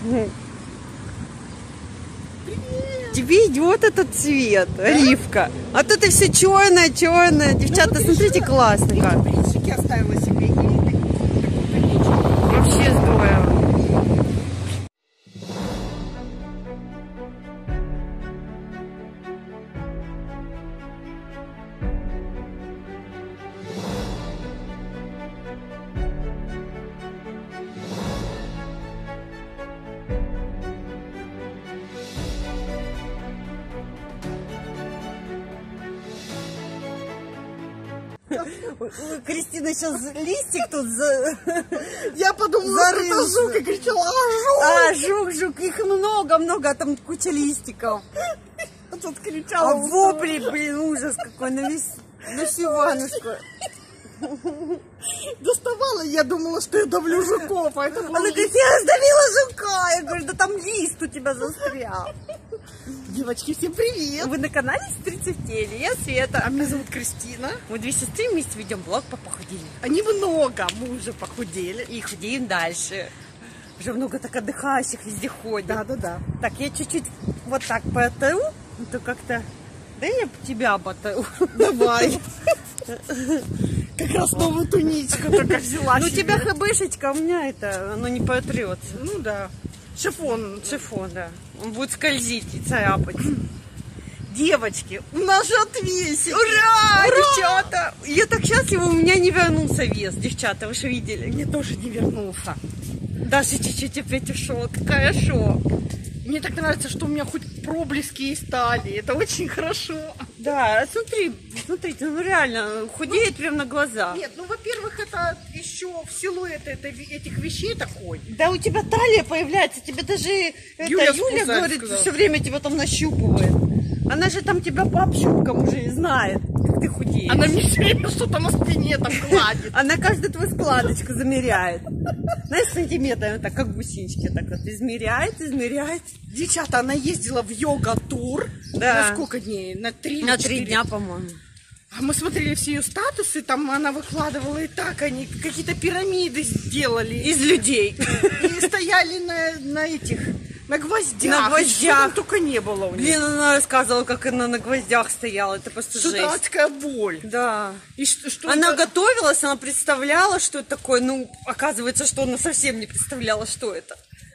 Тебе идет этот цвет, оливка. А то ты все черное, черное. Девчата, смотрите, классно как. Принчики оставила себе. Вообще здорово. Кристина сейчас листик тут Я подумала, что это жук, и кричала: «А, жук!» жук. Их много, а там куча листиков. А тут кричала. А вопли, блин, ужас какой, на всю ваннушку. Доставала, я думала, что я давлю жуков, а это было... Она говорит: я раздавила жука. Я говорю: да там лист у тебя застрял. Девочки, всем привет! Вы на канале «Сестрицы в теле». Я Света. А меня зовут Кристина. Мы две сестры вместе ведем блог по похудению. Немного, мы уже похудели. И худеем дальше. Уже много так отдыхающих везде ходят. Да. Так, я чуть-чуть вот так потру. То как-то... Да я тебя оботру. Давай. Как раз новую туничку только взяла. Ну, у тебя хэбэшечка, а у меня это, оно не потрется. Ну да. Шифон, да. Он будет скользить и царапать. Девочки, у нас же отвесили. Ура! Девчата! Я так счастлива, у меня не вернулся вес, девчата, вы же видели. Мне тоже не вернулся. Даже чуть-чуть опять ушел. Хорошо. Мне так нравится, что у меня хоть проблески есть талии. Это очень хорошо. Да, смотрите, ну реально, худеет прям на глазах. Нет, ну, во-первых, это еще в силуэт этих вещей такой. Да, у тебя талия появляется, тебе даже Юля говорит, все время тебя там нащупывает. Она же там тебя по общупкам уже знает, как ты худеешь. Она мне все время что-то на спине там гладит. Она каждую твою складочку замеряет. Знаешь, сантиметрами, так как гусенички, так вот измеряет. Девчата, она ездила в йога-тур. Да. На сколько дней? На 3 На 3 дня, по-моему. А мы смотрели все ее статусы, там она выкладывала, и так они какие-то пирамиды сделали. Из людей. И стояли на гвоздях. На гвоздях. Что там только не было у них. Блин, она рассказывала, как она на гвоздях стояла. Это просто жесть. Что-то адская боль. Да. И что она это... готовилась, она представляла, что это такое. Ну, оказывается, что она совсем не представляла, что это.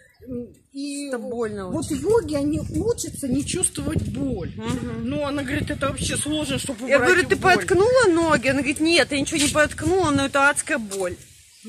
И это больно вот очень. йоги, они учатся не чувствовать боль. Ну, она говорит, это вообще сложно, чтобы убрать. Я говорю: ты боль. поткнула ноги? Она говорит: нет, я ничего не поткнула, но это адская боль.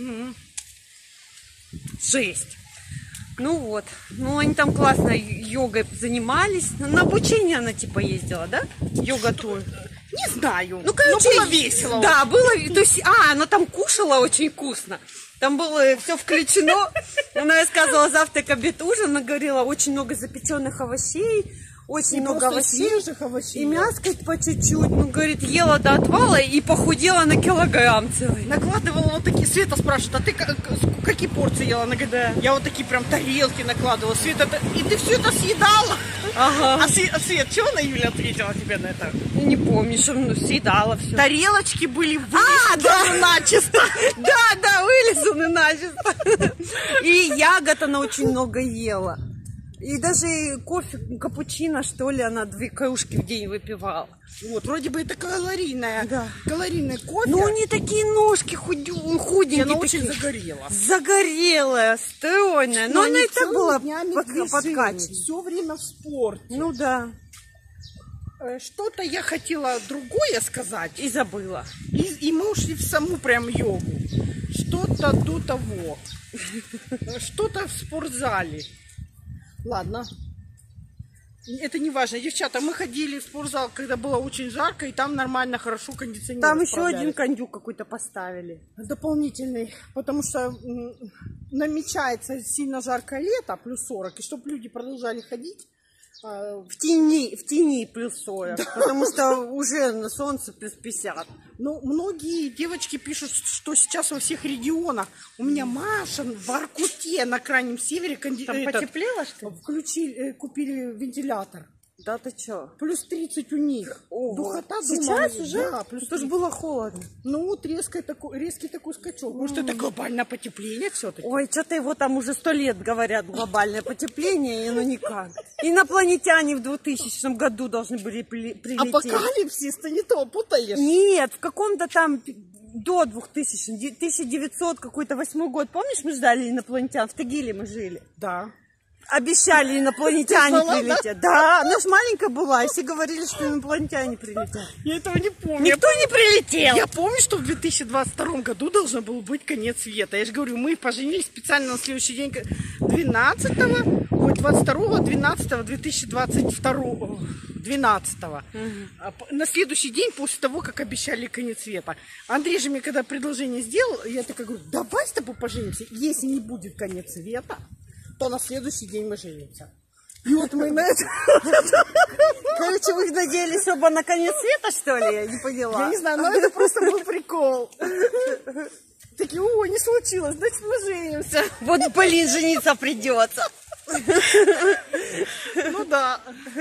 Жесть. Ну вот. Ну, они там классно йогой занимались. На обучение она типа ездила, да? Йога-тур. Не знаю. Ну, короче, было весело. Да, было. То есть, она там кушала очень вкусно. Там было все включено. Она рассказывала: завтрак, обед, ужин. Она говорила: очень много запеченных овощей. Очень много овощей. Свежих овощей. И мяско по чуть-чуть. Ну, говорит, ела до отвала и похудела на килограмм целый. Накладывала вот такие. Света спрашивает: а ты какие порции ела? Она говорит: да. Я вот такие прям тарелки накладывала. Света, и ты все это съедала? Ага. А Свет, что она, Юля, ответила тебе на это? Я не помню, что съедала все. Тарелочки были вылизаны начисто. Да, вылизаны начисто. И ягод она очень много ела. И даже кофе, капучино, что ли, она 2 кружки в день выпивала. Вот, вроде бы это калорийный кофе. Ну, у нее такие ножки худенькие. Она такие. очень загорела. Загорелая, стройная. Но она и так была подкачана. Все время в спорте. Ну да. Что-то я хотела другое сказать. И забыла. И мы ушли в саму прям йогу. Что-то до того. Что-то в спортзале. Ладно. Это не важно. Девчата, мы ходили в спортзал, когда было очень жарко, и там нормально, хорошо кондиционер. Там еще один кондюк какой-то поставили. Дополнительный. Потому что намечается сильно жаркое лето, плюс 40. И чтобы люди продолжали ходить. В тени плюс 40. Да. Потому что уже на солнце плюс 50. Ну, многие девочки пишут, что сейчас во всех регионах. У меня Маша в Воркуте на крайнем севере там потеплело, что ли? купили вентилятор. Да ты чё? Плюс 30 у них. Ого. Духота Сейчас дома, уже? Да, плюс Это же 30. было холодно. Ну вот резкий такой скачок. Может, это глобальное потепление все-таки? Ой, что-то его там уже 100 лет говорят, глобальное потепление, и ну никак. Инопланетяне в 2000 году должны были прилететь. Апокалипсис, ты не то путаешь. Нет, в каком-то там до 2000, 1900 какой-то 8 год. Помнишь, мы ждали инопланетян? В Тагиле мы жили. Да. Обещали инопланетяне Ты знала, прилететь. Да, она ж маленькая была, и все говорили, что инопланетяне прилетят. Я этого не помню. Никто не прилетел. Я помню, что в 2022 году должен был быть конец света. Я же говорю, мы поженились специально на следующий день 22 12 2022 12 на следующий день после того, как обещали конец света. Андрей же мне когда предложение сделал, я такая говорю, давай с тобой поженимся. Если не будет конец света, то на следующий день мы женимся. И вот мы на это... Короче, вы надеялись оба на конец света, что ли? Я не поняла. Я не знаю, но это просто был прикол. Такие, ой, не случилось, значит мы женимся. Вот, блин, жениться придется. Ну да.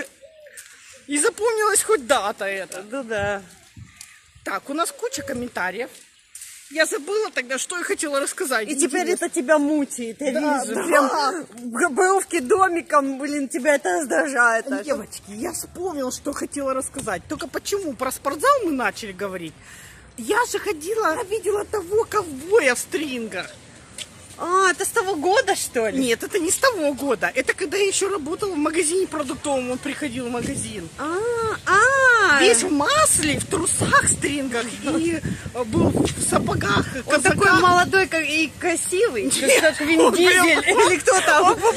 И запомнилась хоть дата эта. Ну да. Так, у нас куча комментариев. Я забыла тогда, что я хотела рассказать. И теперь Интересно. это тебя мучает, я Да, вижу. да. Прям бровки домиком, блин, тебя это раздражает. аж. Девочки, я вспомнила, что хотела рассказать. Только почему про спортзал мы начали говорить? Я же ходила, видела того ковбоя в стрингах. А, это с того года, что ли? Нет, это не с того года. Это когда я еще работала в магазине продуктовом, он приходил в магазин. Весь в масле, в трусах, стрингах и был в сапогах, Он такой казаках. молодой и красивый, как Вин Дизель, или кто там. Он был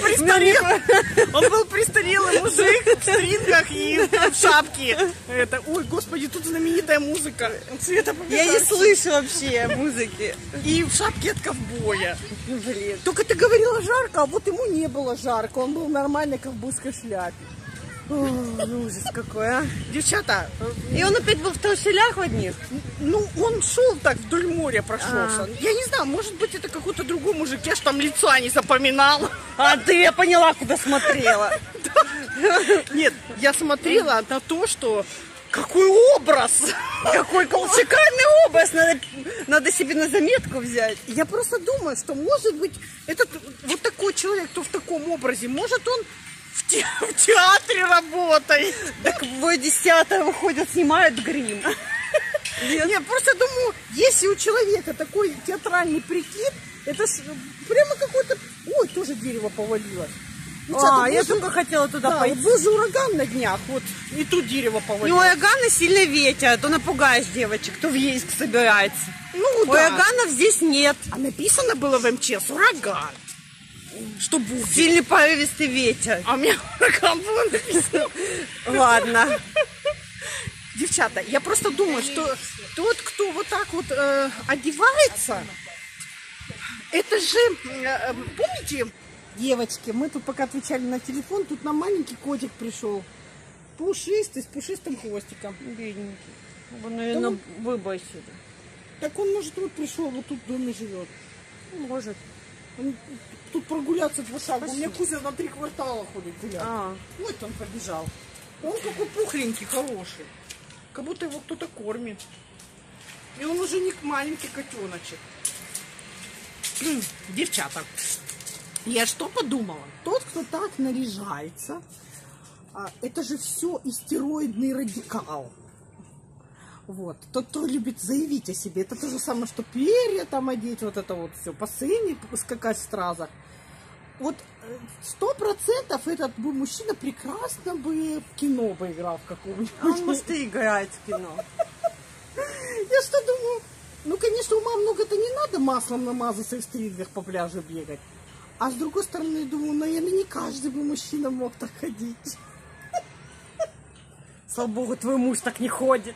престарелый мужик в стрингах и в шапке. Это, ой, господи, тут знаменитая музыка. Цвета Я не слышу вообще музыки. И в шапке от ковбоя. Блин. Только ты говорила жарко, а вот ему не было жарко. Он был в нормальной ковбойской шляпе. Ну, ужас какой, а. Девчата, И он опять был в труселях одних? ну, он шел так вдоль моря прошелся. Я не знаю, может быть, это какой-то другой мужик. Я ж там лица не запоминала. А ты, я поняла, куда смотрела. Нет, я смотрела на то, что какой образ. Какой шикарный образ, надо себе на заметку взять. Я просто думаю, что, может быть, этот вот такой человек, кто в таком образе, может, он в театре работает. Так в 10-е выходят, снимают грим. Я просто думаю, если у человека такой театральный прикид, это ж прямо какой-то... Ой, тоже дерево повалилось. Я только хотела туда Да, пойти. вот был же ураган на днях, вот, и тут дерево повалилось. Ну, ураган и сильный ветер, а то напугаешь девочек, кто в Ейск собирается. Ну, да. Ураганов здесь нет. А написано было в МЧС ураган. Что будет? Сильный порывистый ветер. А у меня ураган было написано. Ладно. Девчата, я просто думаю, что тот, кто вот так вот одевается, это же, помните, девочки, мы тут пока отвечали на телефон, тут нам маленький котик пришел, пушистый, с пушистым хвостиком. Бедненький. Он, наверное, выбросили. Так он, может, вот пришел, вот тут в доме живет. Может. Он тут прогуляться 2 шага. У меня Кузя на 3 квартала ходит гулять. А. Вот он побежал. Он какой пухленький, хороший. Как будто его кто-то кормит. И он уже не маленький котеночек. Девчата, я что подумала? Тот, кто так наряжается, это же все истероидный радикал. Вот. Тот, кто любит заявить о себе, это то же самое, что перья там одеть, вот это вот все, по сцене скакать страза. Вот 100% этот бы мужчина прекрасно бы в кино бы играл в каком-нибудь. А он, может, и играет в кино. Я что думаю, ну, конечно, ума много-то не надо маслом намазаться и в стрингах по пляжу бегать. А с другой стороны, думаю, наверное, не каждый бы мужчина мог так ходить. Слава богу, твой муж так не ходит.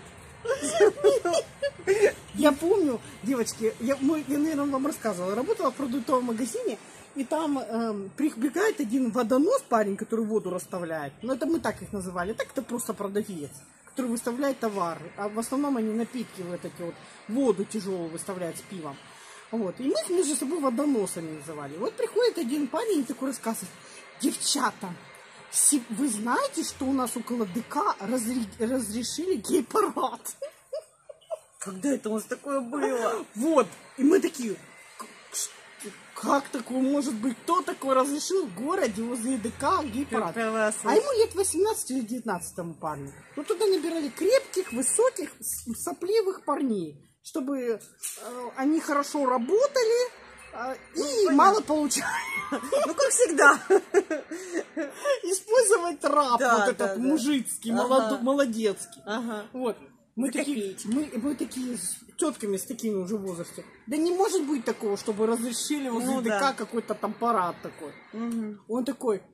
Я помню, девочки, я, наверное, вам рассказывала, работала в продуктовом магазине, и там прибегает один водонос, парень, который воду расставляет. Ну, это мы так их называли. Так это просто продавец, который выставляет товар. А в основном они напитки, вот эти вот, воду тяжелую выставляют с пивом. Вот. И мы их между собой водоносами называли. Вот приходит один парень и такой рассказывает: девчата, Вы знаете, что у нас около ДК разрешили гей-парад? Когда это у нас такое было? Вот. И мы такие, как такое может быть? Кто такой разрешил в городе возле ДК гей-парад? А ему лет 18 или 19 тому парню. Ну, туда набирали крепких, высоких, сопливых парней, чтобы они хорошо работали и мало получали. Ну, как всегда. Использовать трап Да, вот этот мужицкий, молодецкий. Вот. Мы такие с тетками, с такими уже в возрасте. Да не может быть такого, чтобы разрешили возле ДК какой-то там парад такой. Он такой,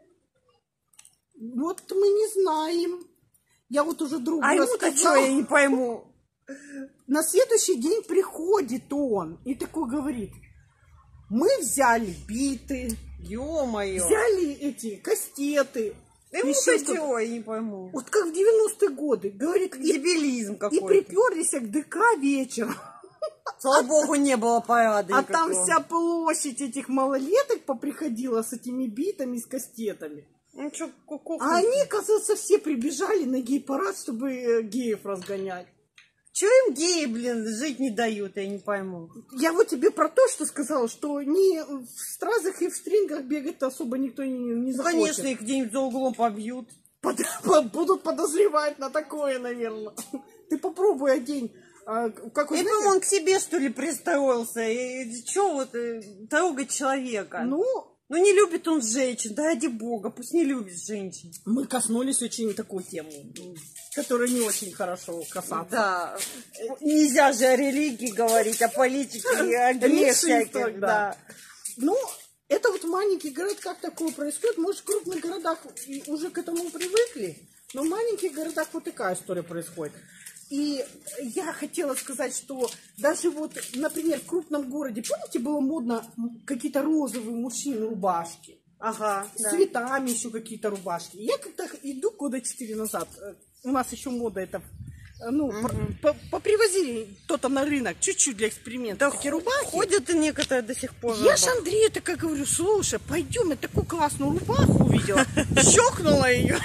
вот мы не знаем. Я вот уже другу ему-то что, я не пойму. На следующий день приходит он и такой говорит, мы взяли биты, ё-моё, взяли эти кастеты. Ему-то чего, я не пойму. Вот как в 90-е годы. Говорит, дебилизм какой-то. И приперлись к ДК вечером. Слава богу, не было парада. А там вся площадь этих малолеток поприходила с этими битами, с кастетами. Ну, чё, а они, оказывается, все прибежали на гей-парад, чтобы геев разгонять. Чего им геи, блин, жить не дают, я не пойму. Я вот тебе про то, что сказала, что ни в стразах и в стрингах бегать-то особо никто не захочет. Конечно, их где-нибудь за углом побьют. Будут подозревать на такое, наверное. Ты попробуй одень. Как я думаю, он к себе, что ли, пристроился. И чё вот трогать человека? Ну, не любит он женщин, да ради бога, пусть не любит женщин. Мы коснулись очень такой темы, которую не очень хорошо касаться. Да, нельзя же о религии говорить, о политике, о грех всяких, да. Ну, это вот в маленьких городках такое происходит, может, в крупных городах уже к этому привыкли, но в маленьких городах вот такая история происходит. И я хотела сказать, что даже вот, например, в крупном городе, помните, было модно какие-то розовые мужчины рубашки? Ага. С цветами еще какие-то рубашки. Я когда иду года 4 назад, у нас еще мода это, попривозили кто-то на рынок чуть-чуть для эксперимента. Такие рубахи. Ходят и некоторые до сих пор. Я ж Андрею такая говорю, слушай, пойдем, я такую классную рубаху увидела. Щелкнула ее.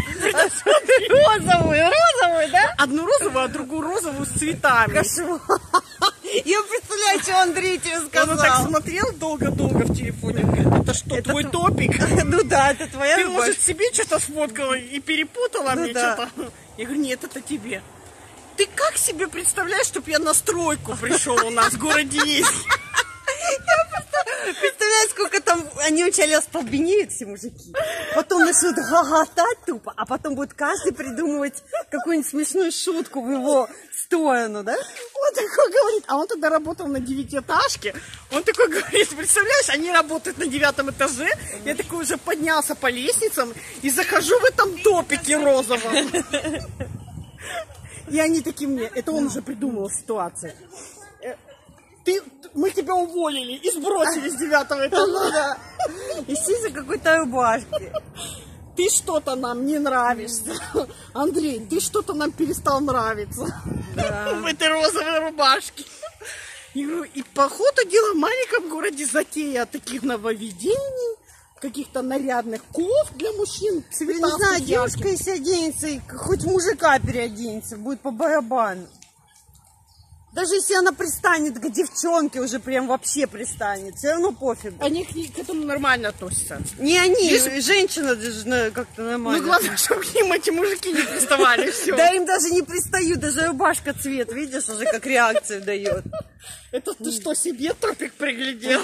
Розовую, да? Одну розовую, а другую розовую с цветами. Кошмар. Я представляю, что Андрей тебе сказал. Он так смотрел долго-долго в телефоне. Это что, твой топик? Ну да, это твоя Ты, рубашка. может, себе что-то сфоткала и перепутала мне что-то? Я говорю, нет, это тебе. Ты как себе представляешь, чтобы я на стройку пришел у нас в городе есть? Представляю, сколько там они вначале остолбенеют все мужики, потом начнут гоготать тупо, а потом будет каждый придумывать какую-нибудь смешную шутку в его сторону, да? Он такой говорит, а он тогда работал на 9-этажке, он такой говорит, представляешь, они работают на 9 этаже, я такой уже поднялся по лестницам и захожу в этом топике розовом. И они такие мне, это он уже придумал ситуацию. Мы тебя уволили и сбросили с 9 этажа. И сидишь за какой-то рубашки. Ты что-то нам не нравишься. Андрей, ты что-то нам перестал нравиться. Да. В этой розовой рубашке. И по ходу дела в маленьком городе затея таких нововведений, каких-то нарядных ков для мужчин. Я не знаю, девушка, если оденется, хоть мужика переоденется, будет по барабану. Даже если она пристанет к девчонке, уже прям вообще пристанет, все равно пофиг. Они к этому нормально относятся. Не они, женщина даже как-то нормально. Ну, главное, чтобы к ним эти мужики не приставали, все. Да им даже не пристают, даже рубашка цвет, видишь, уже как реакцию дает. Это ты что, себе топик приглядел?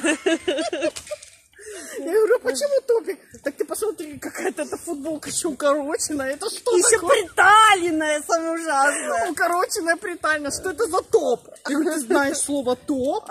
Я говорю, почему топик? Так ты посмотри, какая-то эта футболка еще укороченная. Это что еще такое? приталенная, самое ужасное. Укороченная, приталенная. Что это за топ? Я говорю, ты знаешь слово топ?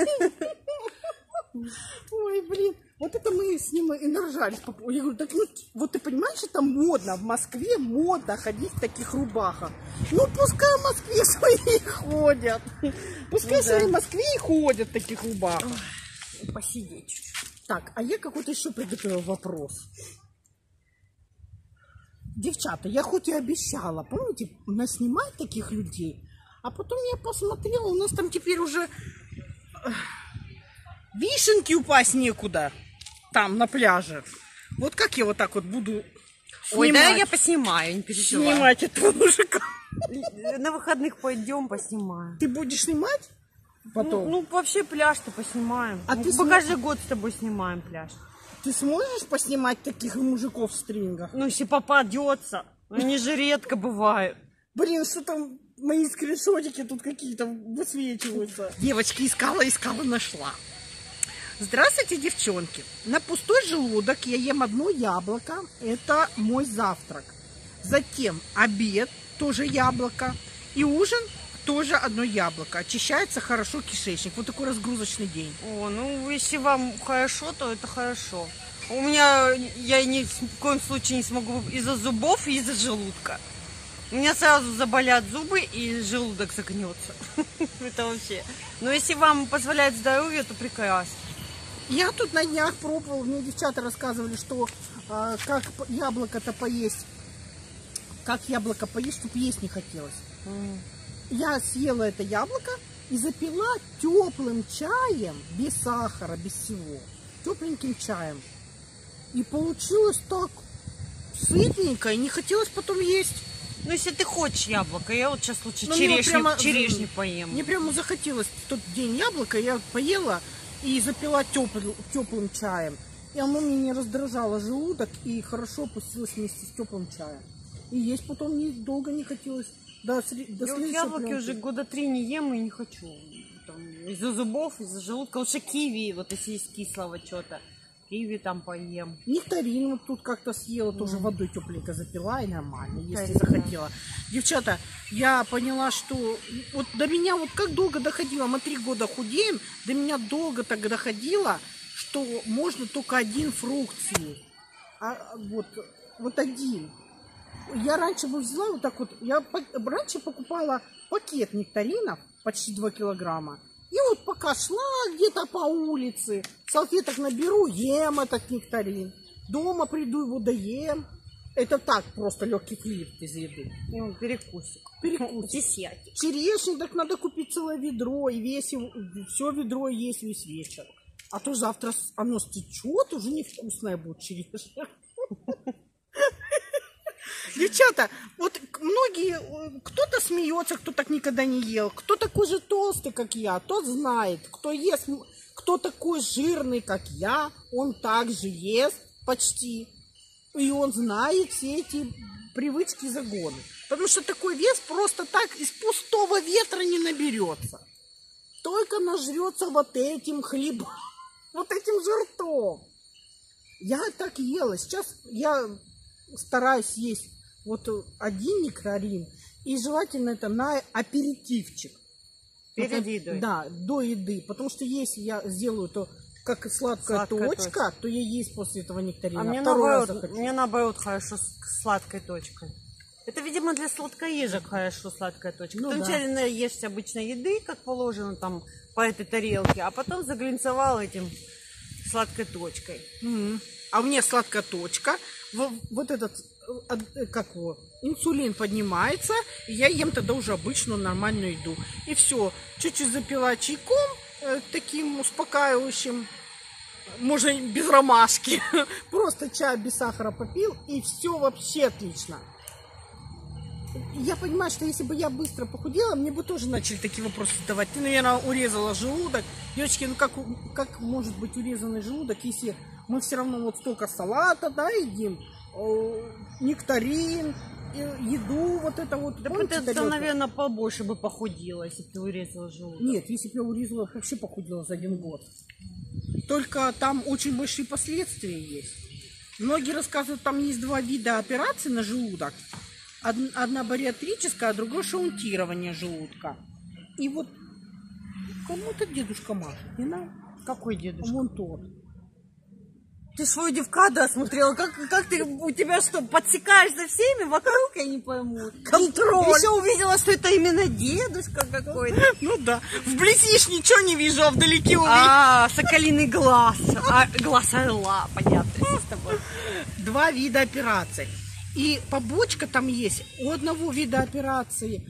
Ой, блин. Вот это мы с ним и наржались. Я говорю, так ну, вот ты понимаешь, это модно. В Москве модно ходить в таких рубахах. Ну, пускай в Москве свои ходят. Пускай свои в Москве и ходят в таких рубахах. Посидеть чуть-чуть. Так, а я какой-то еще приготовила вопрос. Девчата, я хоть и обещала, помните, наснимать таких людей, а потом я посмотрела, у нас там теперь уже вишенки упасть некуда, там, на пляже. Вот как я вот так вот буду Ой, да, Снимать. я поснимаю, не переживай. Снимать этого мужика. На выходных пойдем, поснимаем. Ты будешь снимать потом? Ну, вообще пляж-то поснимаем. А Мы ты каждый год с тобой снимаем пляж. Ты сможешь поснимать таких мужиков в стрингах? Ну, если попадется. Они же редко бывают. Блин, что там мои скриншотики тут какие-то высвечиваются. Девочки, искала, нашла. Здравствуйте, девчонки. На пустой желудок я ем одно яблоко. Это мой завтрак. Затем обед, тоже яблоко. И ужин, тоже одно яблоко. Очищается хорошо кишечник. Вот такой разгрузочный день. О, ну, если вам хорошо, то это хорошо. У меня, я ни в коем случае не смогу из-за зубов и из-за желудка. У меня сразу заболят зубы и желудок загнется. Это вообще. Но если вам позволяет здоровье, то прекрасно. Я тут на днях пробовала, мне девчата рассказывали, что как яблоко-то поесть, чтобы есть не хотелось. Я съела это яблоко и запила теплым чаем, без сахара, без всего, тепленьким чаем. И получилось так сытненько, и не хотелось потом есть. Ну, если ты хочешь яблоко, я вот сейчас лучше Ну, мне прямо черешню поем. Мне прямо захотелось в тот день яблоко, я поела и запила теплым чаем. И оно мне не раздражало желудок, и хорошо опустилось вместе с теплым чаем. И есть потом долго не хотелось. Я вот яблоки уже года 3 не ем и не хочу. Из-за зубов, из-за желудка. Лучше киви, вот если есть кислого что-то. Киви там поем. Нектарин вот тут как-то съела, тоже водой тепленько запила, и нормально, если захотела. Девчата, я поняла, что вот до меня вот как долго доходило, мы 3 года худеем, до меня долго так доходило, что можно только один фрукт съесть. Вот один. Я раньше бы взяла вот так вот, я раньше покупала пакет нектаринов, почти 2 килограмма. И вот пока шла где-то по улице, салфеток наберу, ем этот нектарин. Дома приду, его доем. Это так, просто легкий флирт из еды. Ну, перекусик. Десятик. Черешни так надо купить целое ведро, и все ведро есть весь вечер. А то завтра оно стечет, уже невкусное будет черешня. Девчата, вот многие, кто-то смеется, кто так никогда не ел, кто такой же толстый, как я, тот знает, кто ест, кто такой жирный, как я, он также ест почти, и он знает все эти привычки, загоны. Потому что такой вес просто так из пустого ветра не наберется. Только нажрется вот этим хлебом, вот этим же ртом. Я так ела, сейчас я стараюсь есть вот один нектарин, и желательно это на аперитивчик. Перед едой. Да, до еды. Потому что если я сделаю то как сладкая точка, то я есть после этого нектарина. А мне наоборот хорошо с сладкой точкой. Это, видимо, для сладкоежек хорошо сладкая точка. Ну, ты вначале наешься обычной еды, как положено там по этой тарелке, а потом заглинцевал этим сладкой точкой. А у меня сладкая точка. Вот этот, как его, инсулин поднимается, и я ем тогда уже обычную нормальную еду. И все, чуть-чуть запила чайком, таким успокаивающим, можно без ромашки, просто чай без сахара попил, и все вообще отлично. Я понимаю, что если бы я быстро похудела, мне бы тоже начали такие вопросы задавать. Ты, наверное, урезала желудок. Девочки, ну как может быть урезанный желудок, если мы все равно вот столько салата, да, едим, нектарин, еду, вот это вот. Да ты, наверное, побольше бы похудела, если бы ты урезала желудок. Нет, если бы я урезала, вообще похудела за 1 год. Только там очень большие последствия есть. Многие рассказывают, там есть 2 вида операций на желудок. Одна бариатрическая, а другое шаунтирование желудка. И вот кому-то дедушка машет, не нам. Какой дедушка? Вон тот. Ты свою девкаду осмотрела? Как ты, у тебя что, подсекаешь за всеми вокруг, я не пойму. Контроль. Еще увидела, что это именно дедушка какой-то. Ну да. Вблизи ж ничего не вижу, а вдалеке увижу. Соколиный глаз. Глаз орла, понятно, с тобой. 2 вида операций. И побочка там есть у одного вида операции.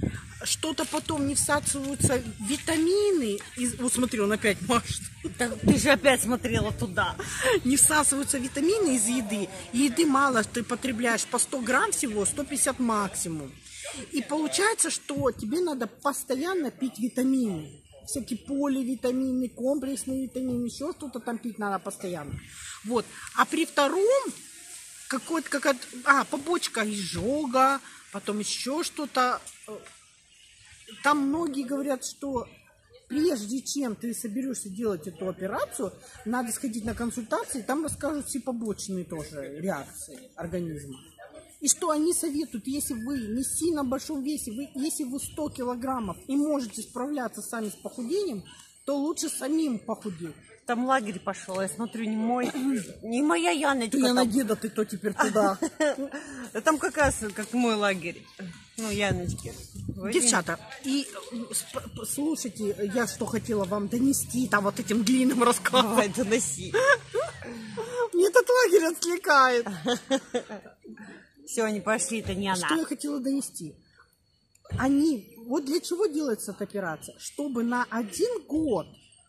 что-то потом не всасываются витамины. Вот смотри, он опять машет. Ты же опять смотрела туда. Не всасываются витамины из еды. Еды мало, ты потребляешь по 100 грамм всего, 150 максимум. И получается, что тебе надо постоянно пить витамины. Всякие поливитамины, комплексные витамины, еще что-то там пить надо постоянно. Вот. А при втором какая-то побочка изжога, потом еще что-то. Там многие говорят, что прежде чем ты соберешься делать эту операцию, надо сходить на консультации, там расскажут все побочные тоже реакции организма. И что они советуют, если вы не сильно большом весе, если вы 100 килограммов и можете справляться сами с похудением, то лучше самим похудеть. Там лагерь пошел, я смотрю, не моя Яночка. Ты там... на деда, ты то теперь туда. Там как раз как мой лагерь. Ну, Яночки. Девчата, и слушайте, я что хотела вам донести там вот этим длинным рассказом. Давай, доноси. Мне этот лагерь отвлекает. Все, они пошли, это не она. Что я хотела донести? Вот для чего делается эта операция? Чтобы на 1 год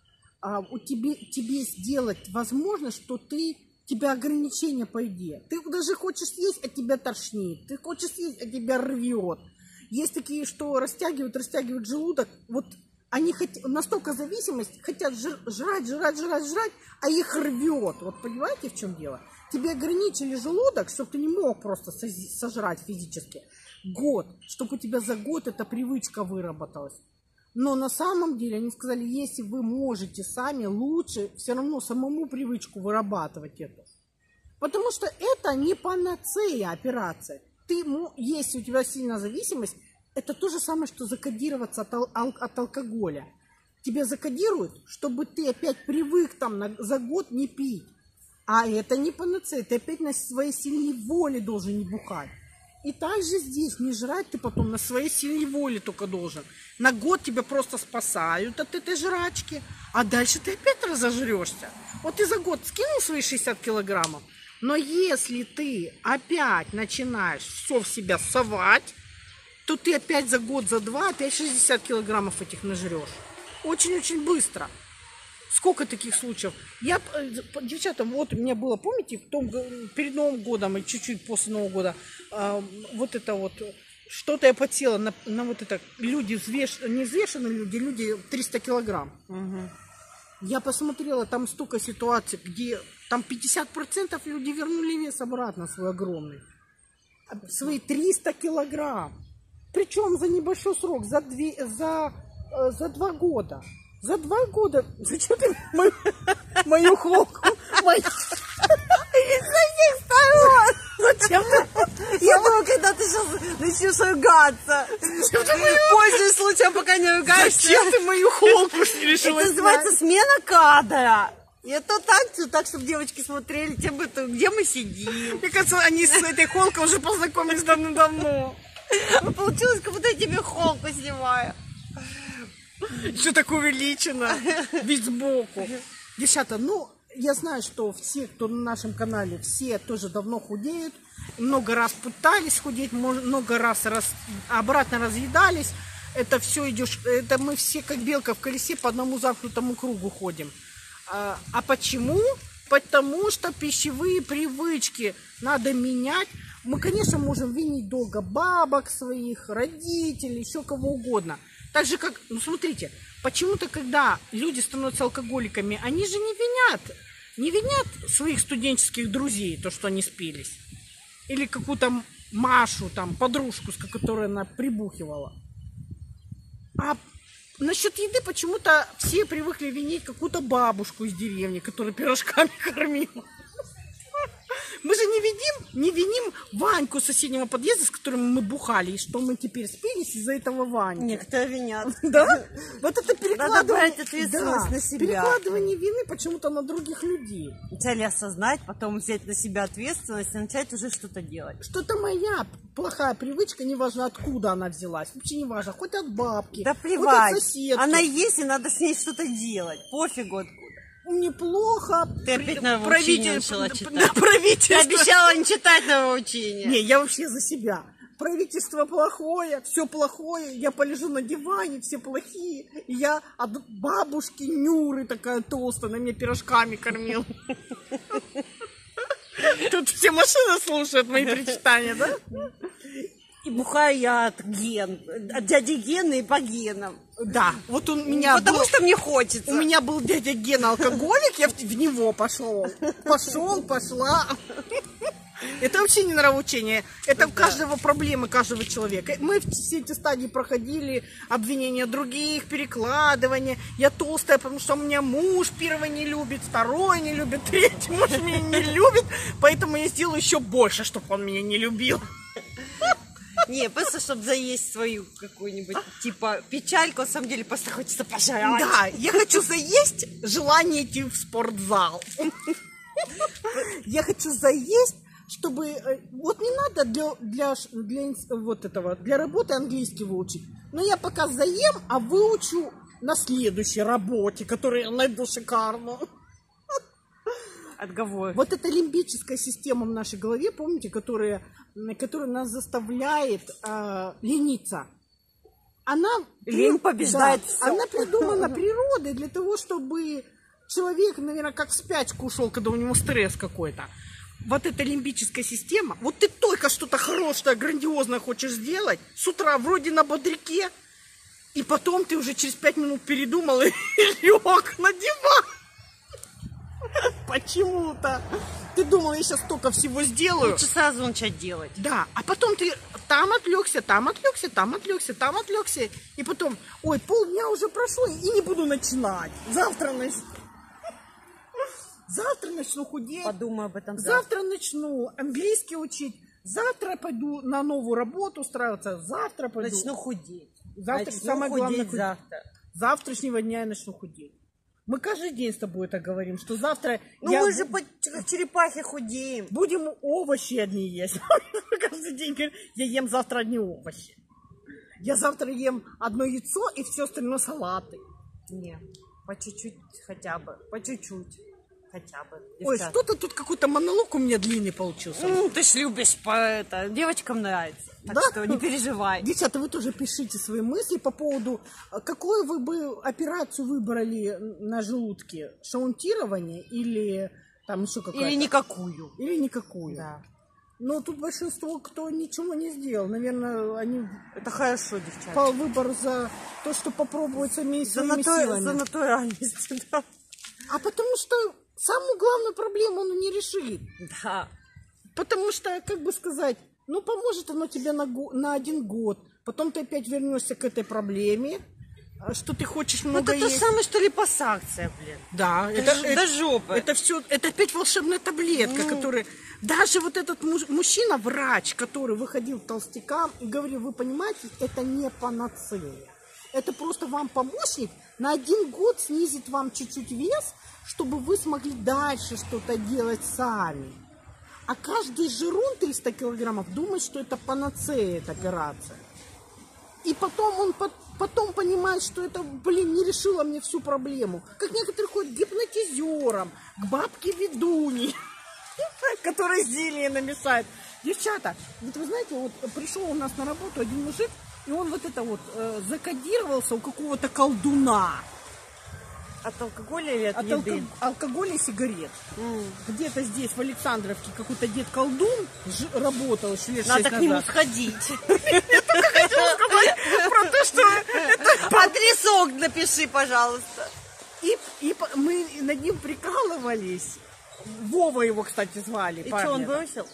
тебе сделать возможно, что тебя ограничения по еде. Ты даже хочешь есть, а тебя тошнит. Ты хочешь есть, а тебя рвет. Есть такие, что растягивают желудок. Вот они настолько зависимость, хотят жрать, а их рвет. Вот понимаете, в чем дело? Тебе ограничили желудок, чтобы ты не мог просто сожрать физически. Год, чтобы у тебя за год эта привычка выработалась. Но на самом деле они сказали, если вы можете сами, лучше все равно самому привычку вырабатывать эту. Потому что это не панацея операция. Если у тебя сильная зависимость, это то же самое, что закодироваться от алкоголя. Тебя закодируют, чтобы ты опять привык за год не пить. А это не панацея, ты опять на своей сильной воле должен не бухать. И также здесь не жрать ты потом на своей сильной воле только должен. На год тебя просто спасают от этой жрачки, а дальше ты опять разожрешься. Вот ты за год скинул свои 60 килограммов, но если ты опять начинаешь все в себя совать, то ты опять за год, за два, опять 60 килограммов этих нажрешь. Очень-очень быстро. Сколько таких случаев? Девчата, вот у меня было, помните, перед Новым годом и чуть-чуть после Нового года, что-то я подсела на вот это, люди не взвешенные люди 300 килограмм. Угу. Я посмотрела, там столько ситуаций, где там 50% люди вернули вес обратно свой огромный. Свои 300 килограмм. Причем за небольшой срок, за 2 года. За 2 года. Зачем ты мою холку? С этих сторон! Зачем ты? Я думаю, когда ты сейчас начнешь ругаться. Пользуясь случаем, пока не ругаешься. Зачем ты мою холку решила? Это называется смена кадра. И это так, чтобы девочки смотрели, где мы сидим. Мне кажется, они с этой холкой уже познакомились давно. Получилось, как будто я тебе холку снимаю. Все так увеличено, вид сбоку. Девчата, я знаю, что все, кто на нашем канале, все тоже давно худеют. Много раз пытались худеть, много раз обратно разъедались. Это все идешь, это мы все как белка в колесе по одному замкнутому кругу ходим. А почему? Потому что пищевые привычки надо менять. Мы, конечно, можем винить долго бабок своих, родителей, еще кого угодно. Так же, как, смотрите, почему-то, когда люди становятся алкоголиками, они же не винят своих студенческих друзей, то, что они спились. Или какую-то Машу, подружку, с которой она прибухивала. А насчет еды почему-то все привыкли винить какую-то бабушку из деревни, которая пирожками кормила. Мы же не виним Ваньку с соседнего подъезда, с которым мы бухали, и что мы теперь спились из-за этого Ваньки. Некоторые винят. Да? Вот это перекладывание... Надо брать ответственность на себя. Перекладывание вины почему-то на других людей. Вначале осознать, потом взять на себя ответственность и начать уже что-то делать. Что-то моя плохая привычка, неважно откуда она взялась, вообще неважно, хоть от бабки, да плевать. Хоть от соседки. Она есть, и надо с ней что-то делать. Пофигу откуда. Неплохо. Ты опять новоучение начала читать. Правительство. Ты обещала не читать новоучение. Не, я вообще за себя. правительство плохое, все плохое, я полежу на диване, все плохие. И я от бабушки Нюры такая толстая, на меня пирожками кормил. Тут все машины слушают мои причитания, да? И бухаю я от дяди Гены и по генам. Да, вот у меня Потому что мне хочется. У меня был дядя Гена алкоголик, я в него пошла. Это вообще не нравоучение. Это у каждого проблемы, каждого человека. Мы все эти стадии проходили. Обвинения других, перекладывание. Я толстая, потому что у меня муж первый не любит, второй не любит, третий муж меня не любит. Поэтому я сделаю еще больше, чтобы он меня не любил. Не, просто чтобы заесть свою какую-нибудь, типа, печальку, на самом деле просто хочется пожрать. Да, я хочу заесть желание идти в спортзал. Я хочу заесть, чтобы... Вот не надо для работы английский выучить. Но я пока заем, а выучу на следующей работе, которую я найду шикарную. Отговорки. Вот эта лимбическая система в нашей голове, помните, которая нас заставляет лениться. Лень побеждает всё. Она придумана природой для того, чтобы человек, наверное, как в спячку ушел, когда у него стресс какой-то. Вот эта лимбическая система, вот ты только что-то хорошее, грандиозное хочешь сделать, с утра вроде на бодряке, и потом ты уже через 5 минут передумал и лег на диван. Почему-то. Ты думал, я сейчас столько всего сделаю. Лучше сразу начать делать. Да, а потом ты там отвлекся, там отвлекся, там отвлекся, там отвлекся. И потом, ой, полдня уже прошло, и не буду начинать. Завтра начну худеть. Подумай об этом Завтра начну английский учить. Завтра пойду на новую работу устраиваться. Завтра пойду. Начну худеть. Завтра начну самое главное худеть завтра. Завтрашнего дня я начну худеть. Мы каждый день с тобой это говорим, что завтра... Мы же по черепахе худеем. Будем овощи одни есть. Каждый день говорим, я ем завтра одни овощи. Я завтра ем одно яйцо и все остальное салаты. Не, по чуть-чуть хотя бы. По чуть-чуть хотя бы. Ой, что-то тут какой-то монолог у меня длинный получился. Ты ж любишь это. Девочкам нравится. Так что не переживай. Девчата, вы тоже пишите свои мысли по поводу, какую вы бы операцию выбрали на желудке? Шаунтирование или там еще какая-то? Или никакую. Или никакую. Да. Но тут большинство, кто ничего не сделал. Наверное, они... Это хорошо, девчата. По выбор за то, что попробовать самими своими силами. За натуральность, да. А потому что самую главную проблему он не решит. Да. Потому что, как бы сказать, поможет оно тебе на 1 год. Потом ты опять вернешься к этой проблеме, что ты хочешь много есть. Это то самое, что липосакция, блин. Да. Это до жопы. Это все, это опять волшебная таблетка, которая... Даже вот этот мужчина, врач, который выходил толстякам и говорил, вы понимаете, это не панацея. Это просто вам помощник на 1 год снизит вам чуть-чуть вес, чтобы вы смогли дальше что-то делать сами. А каждый жирун 300 килограммов думает, что это панацея, эта операция. И потом он потом понимает, что это, не решило мне всю проблему. Как некоторые ходят к гипнотизерам, к бабке-ведуне, которая зелье намешает. Девчата, вот вы знаете, вот пришел у нас на работу один мужик, и он закодировался у какого-то колдуна. От алкоголя или от еды? Алкоголя и сигарет. Где-то здесь, в Александровке, какой-то дед-колдун работал еще лет 6 назад. Надо к нему сходить. Я только хотела сказать про то, что... Адресок напиши, пожалуйста. И мы над ним прикалывались. Вова его, кстати, звали. И что, он бросил?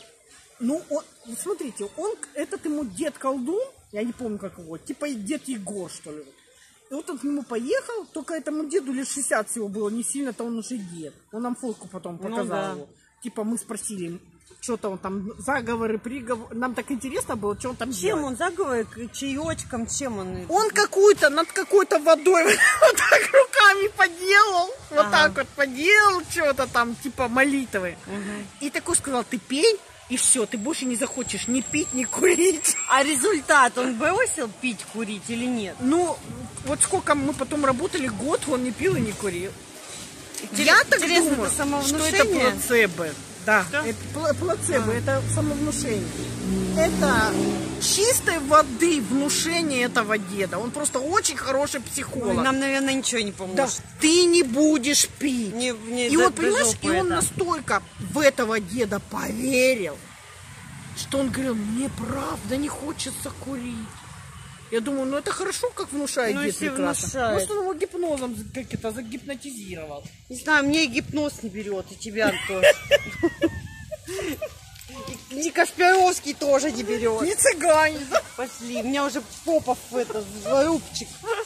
Смотрите, этот ему дед-колдун, я не помню, как его, типа дед Егор, что ли. И вот он к нему поехал, только этому деду лет 60 всего было, не сильно-то он уже дед. Он нам фотку потом показал его. Типа мы спросили, что-то он там, заговоры, приговоры. Нам так интересно было, что он там делает. Чем он заговоры, чаечком, чем он? Он над какой-то водой вот так руками поделал. Вот так вот поделал что-то там, типа молитвы. И такой сказал, ты пей. И все, ты больше не захочешь ни пить, ни курить. А результат, он бросил пить, курить или нет? Вот сколько мы потом работали, год он не пил и не курил. Я так думаю, что это плацебо. Да, Да. это плацебо, это самовнушение. Это чистой воды внушение этого деда. Он просто очень хороший психолог. Ой, нам, наверное, ничего не Да, поможет. ты не будешь пить. И вот, понимаешь, и он настолько в этого деда поверил, что он говорил, мне правда не хочется курить. Я думаю, ну это хорошо, как внушает Ну, дед если прекрасно. внушает. Может, он его гипнозом как это загипнотизировал. Не знаю, мне и гипноз не берет, и тебя тоже. И Кашпировский тоже не берет. Не цыгане. Пошли, у меня уже попа в это, зубчик.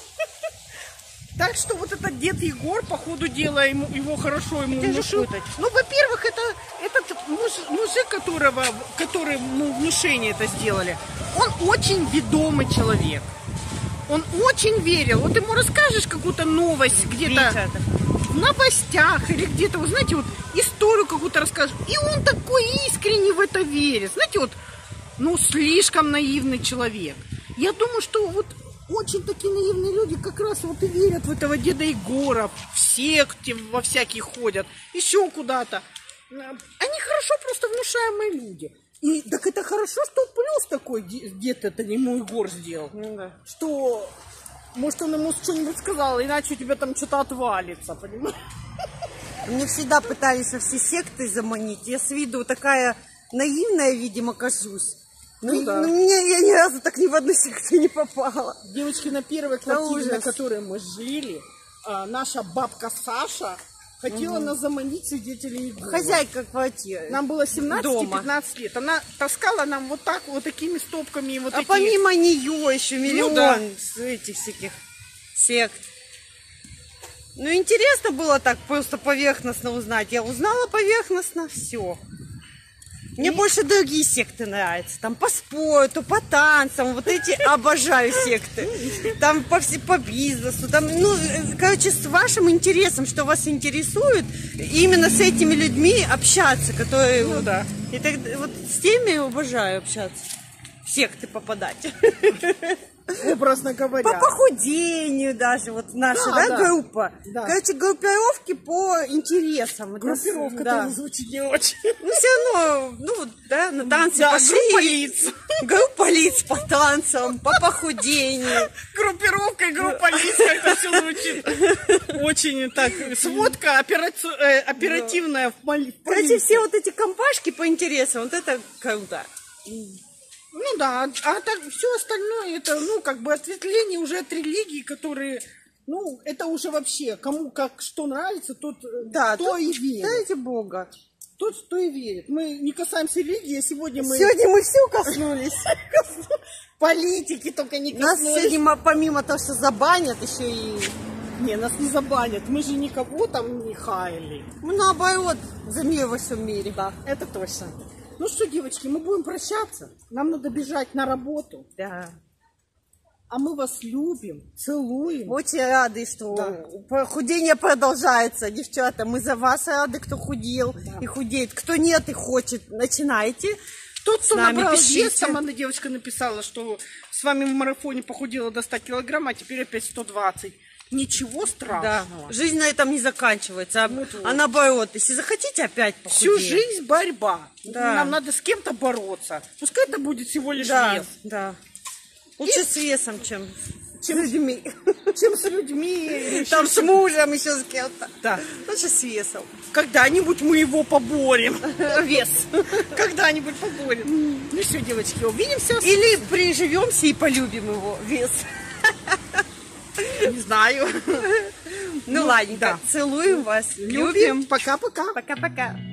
Так что вот этот дед Егор, по ходу дела, его хорошо ему Где же внушил. пытать? Ну, во-первых, этот мужик, который внушение это сделали, он очень ведомый человек. Он очень верил. Вот ему расскажешь какую-то новость где-то в новостях или где-то, вы знаете, вот историю какую-то расскажешь, и он такой искренне в это верит. Знаете, вот, ну, слишком наивный человек. Я думаю, что вот очень такие наивные люди как раз вот и верят в этого деда Егора, в секте во всякие ходят, еще куда-то. Они хорошо просто внушаемые люди. И так это хорошо, что плюс такой дед это ему Егор сделал. Ну, да. Что, может, он ему что-нибудь сказал, иначе у тебя там что-то отвалится, понимаешь? Мне всегда пытались во все секты заманить. Я с виду такая наивная, видимо, кажусь. Ну да. Я ни разу так ни в одну секту не попала. Девочки, на первой квартире, на ужас. которой мы жили, наша бабка Саша хотела нас заманить свидетелей Иеговы. Хозяйка квартиры. Нам было 17-15 Дома. лет. Она таскала нам вот так, вот такими стопками. Вот А эти... помимо нее еще миллион да. этих всяких сект. Ну, интересно было так просто поверхностно узнать. Я узнала поверхностно, все. Мне больше другие секты нравятся. Там по спорту, по танцам. Вот эти обожаю секты. Там по бизнесу. Там, ну, короче, с вашим интересом, что вас интересует, именно с этими людьми общаться, которые... Ну да. И так, вот с теми обожаю общаться. В секты попадать. Образно говоря. По похудению даже, вот наша, да, группа. Да. Короче, группировки по интересам. Группировка да. тоже звучит не очень. Ну, все равно, ну, вот, да, на танцы Да, пошли. группа лиц. Группа лиц по танцам, по похудению. Группировка и группа лиц, как-то все звучит. Очень так, сводка оперативная в полиции. Короче, все вот эти компашки по интересам, вот это круто. Ну да, а так все остальное это, ну, как бы ответвление уже от религии, которые, ну, это уже вообще, кому как что нравится, тот Да, то и верит. Дайте Бога. Тот, кто и верит. Мы не касаемся религии, а сегодня мы... Сегодня мы все коснулись. Политики только не Нас коснулись. сегодня, помимо того, что забанят, еще и... Не, нас не забанят. Мы же никого там не хаяли. Мы наоборот, за мир во всем мире. Да, это точно. Ну что, девочки, мы будем прощаться. Нам надо бежать на работу. Да. А мы вас любим, целуем. Очень рады, что худение продолжается. Девчата, мы за вас рады, кто худел и худеет. Кто нет и хочет, начинайте. Тот, кто нами набрал пишите. вес, сама одна девочка написала, что с вами в марафоне похудела до 100 килограмм, а теперь опять 120. Ничего Да. страшного. Жизнь на этом не заканчивается, а наоборот. Если захотите, опять похудеть. Всю жизнь борьба. Да. Нам надо с кем-то бороться. Пускай это будет всего лишь Да, вес. да. Лучше с весом, чем с людьми. Чем с людьми. Там с мужем, еще с кем-то. Да. Лучше с весом. Когда-нибудь мы его поборем. Вес. Когда-нибудь поборем. Ну все, девочки, увидимся. Или приживемся и полюбим его вес. Не знаю. Ну ладненько. да. Целуем вас. Любим. Пока-пока. Пока-пока.